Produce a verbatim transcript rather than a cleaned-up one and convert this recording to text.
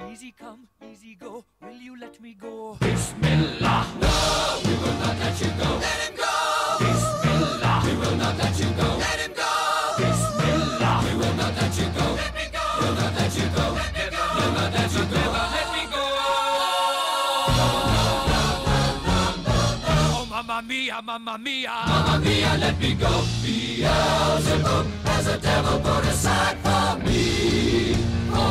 Easy come, easy go, will you let me go? Bismillah, no, we will not let you go. Let him go. Bismillah, we will not let you go. Let him go. Bismillah, we will not let you go. Let me go. We'll not let you go. Let me go. We'll not let you go. Let me go. Oh, mamma mia, mamma mia, Mamma mia, let me go. Beelzebub has a devil put aside for me. For